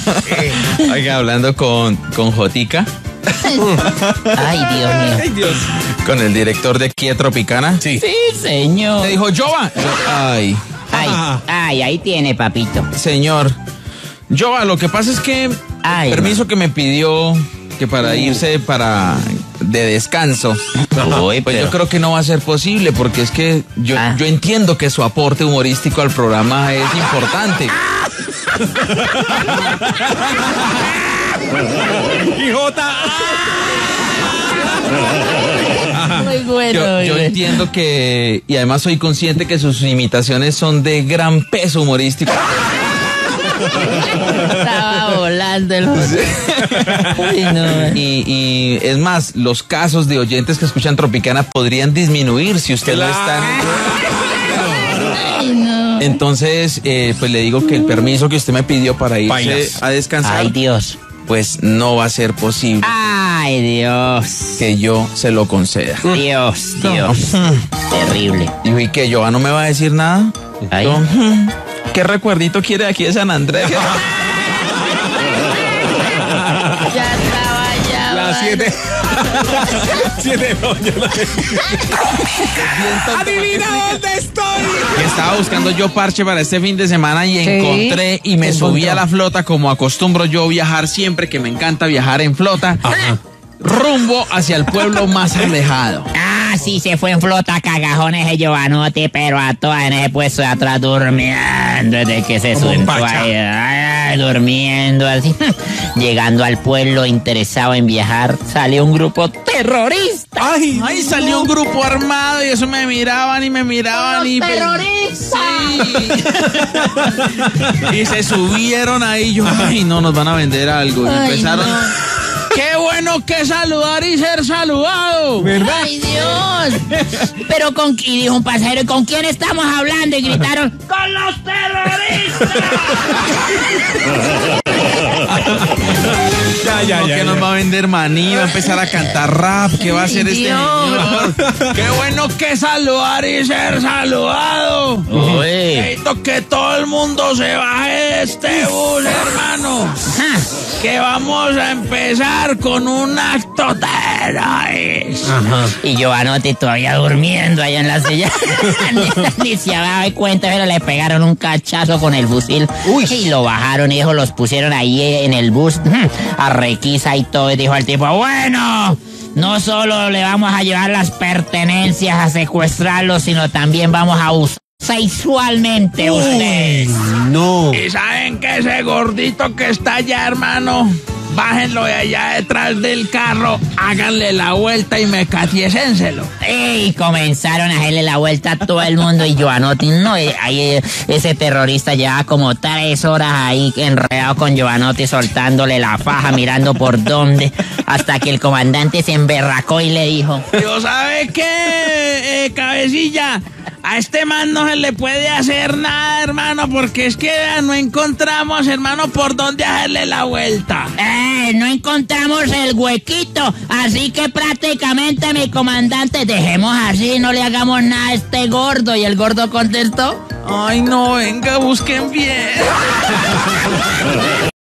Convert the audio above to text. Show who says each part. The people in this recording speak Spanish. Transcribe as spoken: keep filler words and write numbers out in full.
Speaker 1: Oiga, hablando con, con Jotica.
Speaker 2: Ay, Dios mío.
Speaker 1: Ay, Dios. Con el director de aquí de Tropicana.
Speaker 2: Sí, sí, señor.
Speaker 1: Le dijo, Jova. Ay.
Speaker 2: Ay, ay, ahí tiene, papito.
Speaker 1: Señor. Jova, lo que pasa es que
Speaker 2: Ay,
Speaker 1: el permiso que me pidió que para irse para de descanso,
Speaker 2: Uy,
Speaker 1: pues
Speaker 2: pero-
Speaker 1: yo creo que no va a ser posible porque es que yo,
Speaker 2: Ah.
Speaker 1: yo entiendo que su aporte humorístico al programa es importante.
Speaker 3: Hijota.
Speaker 2: Muy bueno.
Speaker 1: Yo,
Speaker 2: muy
Speaker 1: yo
Speaker 2: bueno.
Speaker 1: entiendo que, y además soy consciente que sus imitaciones son de gran peso humorístico.
Speaker 2: Estaba volando el Ay, no.
Speaker 1: Y, y es más, los casos de oyentes que escuchan Tropicana podrían disminuir si usted no está.
Speaker 2: Ay, no.
Speaker 1: Entonces, eh, pues le digo que el permiso que usted me pidió para irse
Speaker 3: Bailas.
Speaker 1: a descansar,
Speaker 2: Ay, Dios.
Speaker 1: pues no va a ser posible
Speaker 2: Ay, Dios.
Speaker 1: que yo se lo conceda.
Speaker 2: Dios, Dios. Terrible.
Speaker 1: Dijo, ¿y que yo no me va a decir nada?
Speaker 2: Ay.
Speaker 1: Yo, "Hmm, ¿qué recuerdito quiere de aquí de San Andrés?
Speaker 2: Ya estaba ya.
Speaker 3: Las siete. Siete de la mañana. Adivina dónde estoy.
Speaker 1: Que estaba buscando yo parche para este fin de semana y
Speaker 2: Sí.
Speaker 1: encontré y me
Speaker 2: Encontró.
Speaker 1: subí a la flota como acostumbro yo viajar siempre, que me encanta viajar en flota, rumbo hacia el pueblo más alejado.
Speaker 2: Ah, sí, se fue en flota cagajones de Giovanotti, pero a todas en ese puesto de atrás durmiendo desde que se
Speaker 3: Como un
Speaker 2: sentó
Speaker 3: pacha.
Speaker 2: ahí, ay, durmiendo así. Llegando al pueblo interesado en viajar, salió un grupo terrorista.
Speaker 3: Ay,
Speaker 1: Ahí salió un grupo armado y eso me miraban y me miraban y pues,
Speaker 2: terroristas!
Speaker 1: sí. Y se subieron ahí yo, ay no, nos van a vender algo. Y
Speaker 2: Ay,
Speaker 1: empezaron,
Speaker 2: no.
Speaker 1: qué bueno que saludar y ser saludado.
Speaker 3: ¿verdad?
Speaker 2: ¡Ay, Dios! Pero con y dijo un pasajero, ¿y con quién estamos hablando? Y gritaron, ¡con los terroristas!
Speaker 3: Ya, ya,
Speaker 1: No,
Speaker 3: ya.
Speaker 1: que
Speaker 3: ya.
Speaker 1: nos va a vender maní, va a empezar a cantar rap, ¿qué va a hacer este
Speaker 2: Dios.
Speaker 1: señor? Qué bueno que saludar y ser saludado.
Speaker 2: Uy.
Speaker 1: Necesito que todo el mundo se baje de este bus, hermano.
Speaker 2: Ajá.
Speaker 1: Que vamos a empezar con un acto terrorista.
Speaker 3: Ajá.
Speaker 2: Y Giovanotti todavía durmiendo allá en la silla. ni, ni se había dado cuenta, pero le pegaron un cachazo con el fusil. Y lo bajaron, y dijo, los pusieron ahí en el bus, a requisa y todo. Y dijo al tipo, bueno, no solo le vamos a llevar las pertenencias a secuestrarlo, sino también vamos a usar sexualmente a ustedes.
Speaker 3: No.
Speaker 1: Y saben que ese gordito que está allá, hermano, bájenlo de allá detrás del carro, háganle la vuelta y me catiésenselo.
Speaker 2: Y comenzaron a hacerle la vuelta a todo el mundo y Giovanotti, no, y ahí eh, ese terrorista llevaba como tres horas ahí enredado con Giovanotti, soltándole la faja, mirando por dónde, hasta que el comandante se emberracó y le dijo,
Speaker 1: Dios sabe qué, eh, cabecilla, a este man no se le puede hacer nada, hermano, porque es que vea, no encontramos, hermano, por dónde hacerle la vuelta.
Speaker 2: eh, no encontramos el huequito, así que prácticamente mi comandante, dejemos así, no le hagamos nada a este gordo. Y el gordo contestó,
Speaker 1: Ay, no, venga, busquen bien.